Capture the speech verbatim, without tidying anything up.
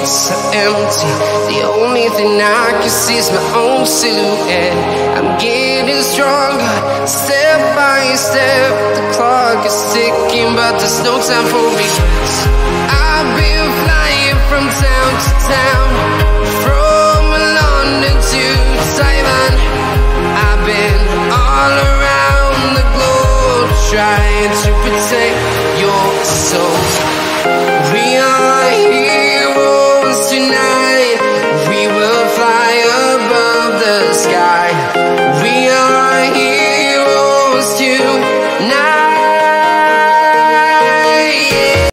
so empty. The only thing I can see is my own silhouette. I'm getting stronger, step by step. The clock is ticking, but there's no time for regrets. I've been flying from town to town, from London to Taiwan. I've been all around the globe, trying to protect